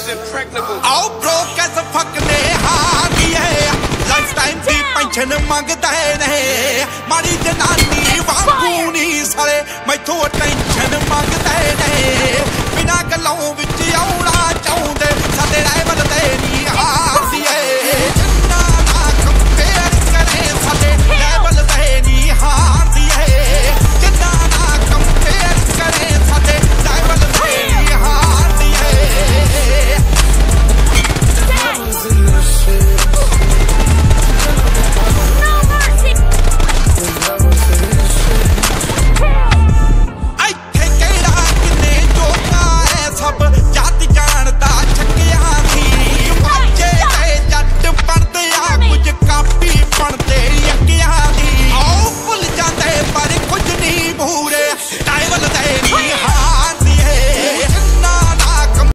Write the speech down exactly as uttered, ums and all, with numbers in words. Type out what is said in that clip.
आओ broke as a fuck ने हागी है lifetime दी pension मंगदा है नहीं मारी जनानी वांगू नहीं साले मैं तो टेंशन मंगदा है नहीं बिना गलों विच आउणा